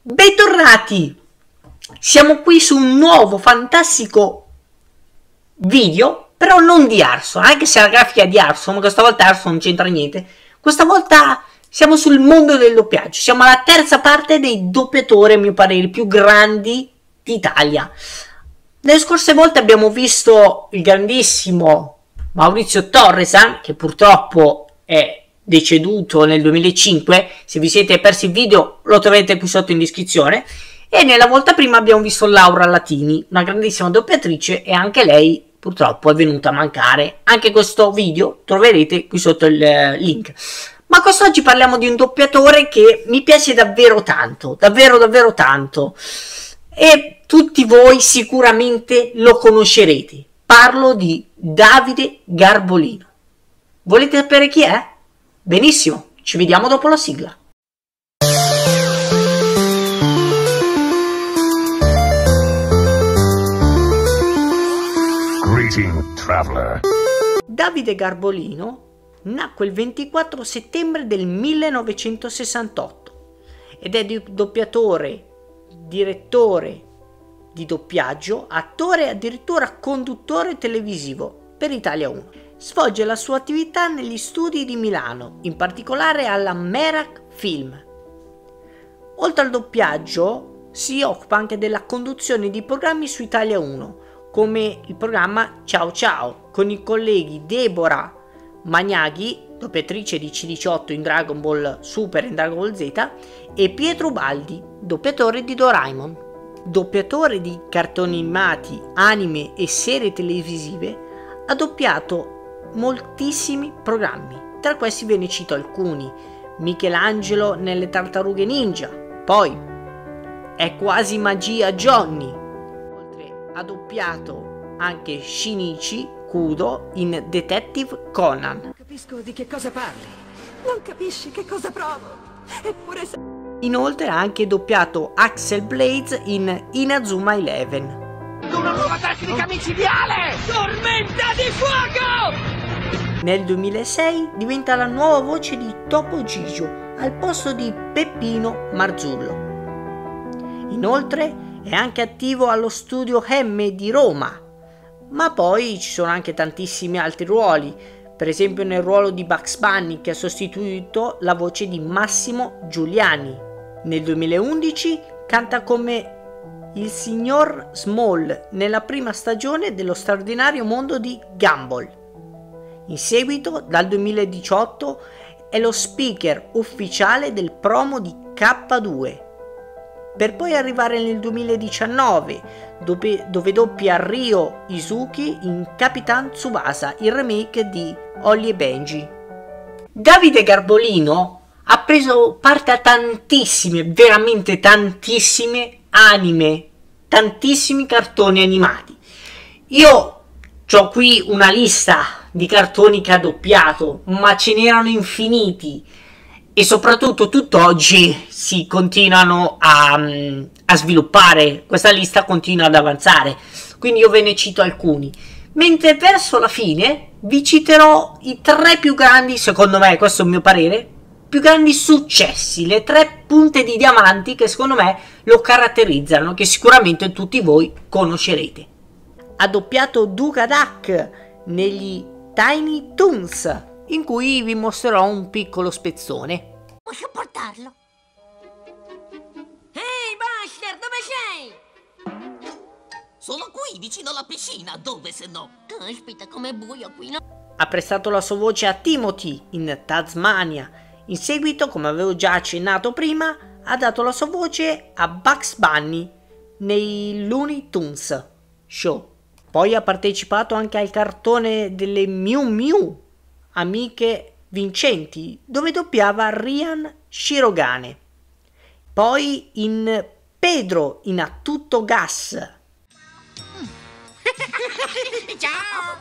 Bentornati! Siamo qui su un nuovo fantastico video, però non di Arson, anche se la grafica è di Arson, ma questa volta Arson non c'entra niente. Questa volta siamo sul mondo del doppiaggio, siamo alla terza parte dei doppiatori, a mio parere, più grandi d'Italia. Nelle scorse volte abbiamo visto il grandissimo Maurizio Torresan, che purtroppo è deceduto nel 2005. Se vi siete persi il video lo troverete qui sotto in descrizione. E nella volta prima abbiamo visto Laura Latini, una grandissima doppiatrice, e anche lei purtroppo è venuta a mancare. Anche questo video troverete qui sotto il link. Ma quest'oggi parliamo di un doppiatore che mi piace davvero tanto, davvero tanto, e tutti voi sicuramente lo conoscerete. Parlo di Davide Garbolino. Volete sapere chi è? Benissimo, ci vediamo dopo la sigla. Greeting, traveler. Davide Garbolino nacque il 24 settembre del 1968 ed è doppiatore, direttore di doppiaggio, attore e addirittura conduttore televisivo per Italia 1. Svolge la sua attività negli studi di Milano, in particolare alla Merak Film. Oltre al doppiaggio, si occupa anche della conduzione di programmi su Italia 1, come il programma Ciao Ciao, con i colleghi Deborah Magnaghi, doppiatrice di C18 in Dragon Ball Super e in Dragon Ball Z, e Pietro Baldi, doppiatore di Doraemon. Doppiatore di cartoni animati, anime e serie televisive, ha doppiato moltissimi programmi. Tra questi ve ne cito alcuni: Michelangelo nelle Tartarughe Ninja, poi È quasi magia Johnny. Oltre ha doppiato anche Shinichi Kudo in Detective Conan. Non capisco di che cosa parli. Non capisci che cosa provo. Eppure Inoltre ha anche doppiato Axel Blades in Inazuma Eleven. Una nuova tecnica micidiale! Tormenta di fuoco! Nel 2006 diventa la nuova voce di Topo Gigio al posto di Peppino Marzullo. Inoltre è anche attivo allo studio M di Roma, ma poi ci sono anche tantissimi altri ruoli, per esempio nel ruolo di Bugs Bunny, che ha sostituito la voce di Massimo Giuliani. Nel 2011 canta come il signor Small nella prima stagione dello straordinario mondo di Gumball. In seguito, dal 2018, è lo speaker ufficiale del promo di K2, per poi arrivare nel 2019, dove doppia Ryo Izuki in Capitan Tsubasa, il remake di Holly e Benji. Davide Garbolino ha preso parte a tantissime, veramente tantissime anime, tantissimi cartoni animati. Io ho qui una lista di cartoni che ha doppiato, ma ce n'erano infiniti, e soprattutto tutt'oggi si continuano a sviluppare, questa lista continua ad avanzare, quindi io ve ne cito alcuni, mentre verso la fine vi citerò i tre più grandi, secondo me, questo è il mio parere, più grandi successi, le tre punte di diamanti che secondo me lo caratterizzano, che sicuramente tutti voi conoscerete. Ha doppiato Duga Duck negli Tiny Toons, in cui vi mostrerò un piccolo spezzone. Posso portarlo? Ehi, Buster, dove sei? Sono qui, vicino alla piscina, dove se no? Aspetta, com'è buio qui, no? Ha prestato la sua voce a Timothy in Tasmania. In seguito, come avevo già accennato prima, ha dato la sua voce a Bugs Bunny nei Looney Tunes Show. Poi ha partecipato anche al cartone delle Miu Miu, amiche vincenti, dove doppiava Ryan Shirogane. Poi in Pedro in A Tutto Gas. Ciao!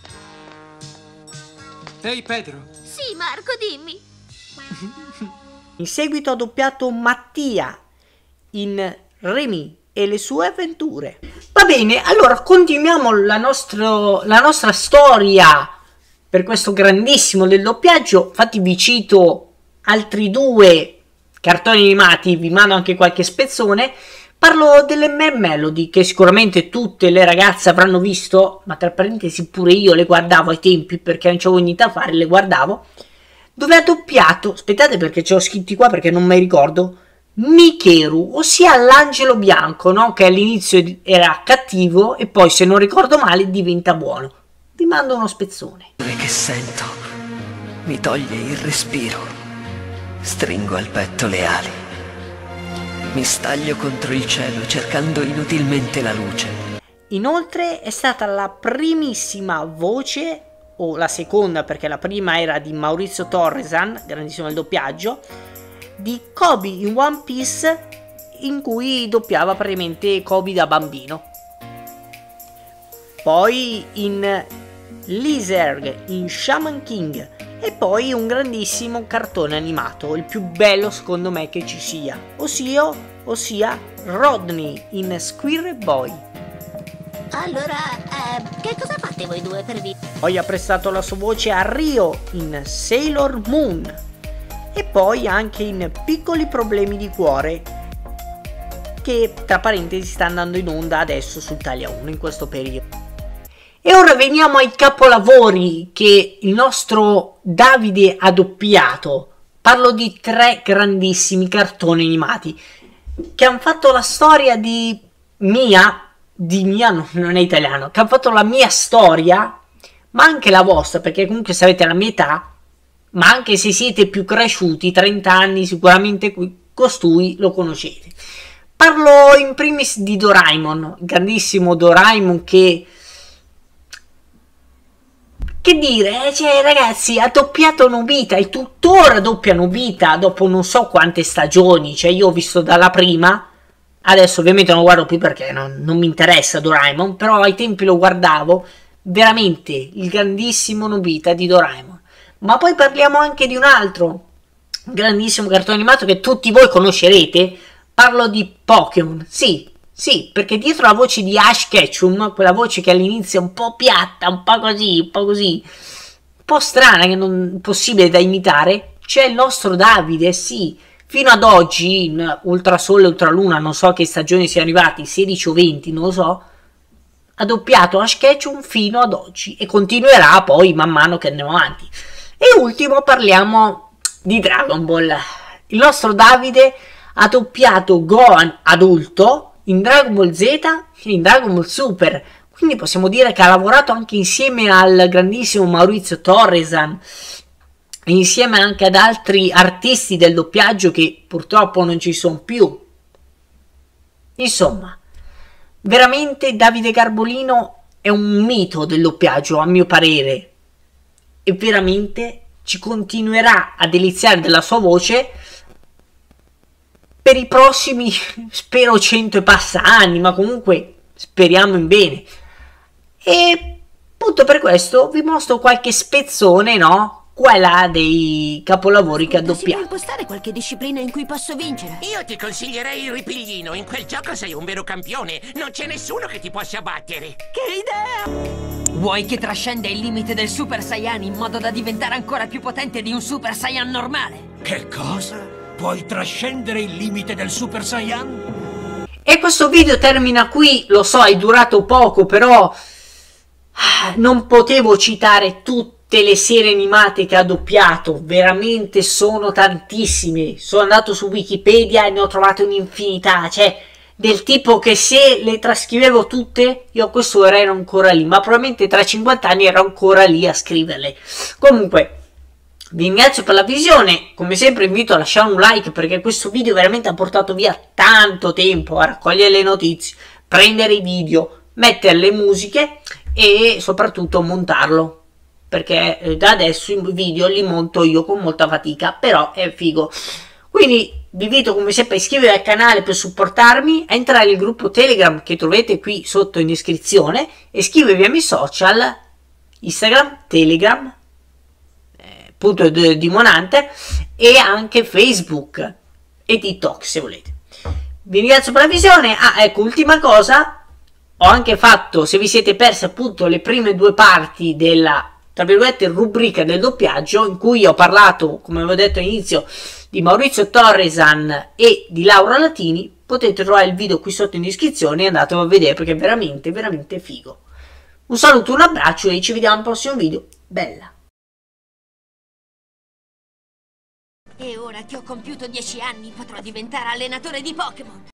Ehi Pedro! Sì, Marco, dimmi. In seguito ha doppiato Mattia in Remy e le sue avventure. Va bene, allora continuiamo la nostra storia per questo grandissimo del doppiaggio. Infatti vi cito altri due cartoni animati, vi mando anche qualche spezzone. Parlo delle Melody, che sicuramente tutte le ragazze avranno visto, ma tra parentesi pure io le guardavo ai tempi perché non c'avevo niente da fare, le guardavo, dove ha doppiato, aspettate perché ce l'ho scritti qua perché non mi ricordo, Mikeru, ossia l'angelo bianco, no? Che all'inizio era cattivo e poi, se non ricordo male, diventa buono. Vi mando uno spezzone. Che sento mi toglie il respiro, stringo al petto le ali, mi staglio contro il cielo cercando inutilmente la luce. Inoltre è stata la primissima voce, o la seconda perché la prima era di Maurizio Torresan, grandissimo il doppiaggio, di Kobe in One Piece, in cui doppiava praticamente Kobe da bambino. Poi in Lizard in Shaman King, e poi un grandissimo cartone animato, il più bello secondo me che ci sia, ossia Rodney in Squirrel Boy. Allora, che cosa fate voi due per vivere? Poi ha prestato la sua voce a Rio in Sailor Moon, e poi anche in Piccoli problemi di cuore, che tra parentesi sta andando in onda adesso su Italia 1 in questo periodo. E ora veniamo ai capolavori che il nostro Davide ha doppiato. Parlo di 3 grandissimi cartoni animati che hanno fatto la storia di mia non è italiano, che hanno fatto la mia storia, ma anche la vostra, perché comunque se avete la mia età, ma anche se siete più cresciuti, 30 anni, sicuramente costui lo conoscete. Parlo in primis di Doraemon, il grandissimo Doraemon che dire, cioè ragazzi, ha doppiato Nobita e tuttora doppia Nobita dopo non so quante stagioni, cioè io ho visto dalla prima, adesso ovviamente non lo guardo più perché non mi interessa Doraemon, però ai tempi lo guardavo, veramente il grandissimo Nobita di Doraemon. Ma poi parliamo anche di un altro grandissimo cartone animato che tutti voi conoscerete, parlo di Pokémon, sì, perché dietro la voce di Ash Ketchum, quella voce che all'inizio è un po' piatta, un po' così, un po' strana, che non è possibile da imitare, c'è il nostro Davide, sì, fino ad oggi, in Ultrasole e Ultraluna, non so che stagioni siano arrivati, 16 o 20, non lo so, ha doppiato Ash Ketchum fino ad oggi e continuerà poi man mano che andiamo avanti. E ultimo parliamo di Dragon Ball. Il nostro Davide ha doppiato Gohan adulto in Dragon Ball Z e in Dragon Ball Super, quindi possiamo dire che ha lavorato anche insieme al grandissimo Maurizio Torresan e insieme anche ad altri artisti del doppiaggio che purtroppo non ci sono più. Insomma, veramente Davide Garbolino è un mito del doppiaggio, a mio parere, e veramente ci continuerà a deliziare della sua voce per i prossimi, spero, 100 e passa anni, ma comunque speriamo in bene. E appunto per questo vi mostro qualche spezzone, no? Qua e là dei capolavori che ha doppiato. Si può impostare qualche disciplina in cui posso vincere? Io ti consiglierei il ripiglino. In quel gioco sei un vero campione. Non c'è nessuno che ti possa battere. Che idea! Vuoi che trascenda il limite del Super Saiyan in modo da diventare ancora più potente di un Super Saiyan normale? Che cosa? Puoi trascendere il limite del Super Saiyan? E questo video termina qui, lo so, è durato poco, però non potevo citare tutte le serie animate che ha doppiato, veramente sono tantissime. Sono andato su Wikipedia e ne ho trovate un'infinità, cioè del tipo che se le trascrivevo tutte, io a quest'ora ero ancora lì, ma probabilmente tra 50 anni ero ancora lì a scriverle. Comunque, vi ringrazio per la visione, come sempre invito a lasciare un like perché questo video veramente ha portato via tanto tempo a raccogliere le notizie, prendere i video, mettere le musiche e soprattutto montarlo, perché da adesso i video li monto io con molta fatica, però è figo. Quindi vi invito come sempre a iscrivervi al canale per supportarmi, a entrare nel gruppo Telegram che trovate qui sotto in descrizione e iscrivervi ai miei social, Instagram, Telegram, punto di Monante, e anche Facebook e TikTok se volete. Vi ringrazio per la visione. Ecco, ultima cosa, ho anche fatto, se vi siete persi appunto le prime 2 parti della, tra virgolette, rubrica del doppiaggio, in cui ho parlato, come avevo detto all'inizio, di Maurizio Torresan e di Laura Latini, potete trovare il video qui sotto in descrizione e andatelo a vedere perché è veramente veramente figo. Un saluto, un abbraccio e ci vediamo al prossimo video. Bella! E ora che ho compiuto 10 anni potrò diventare allenatore di Pokémon.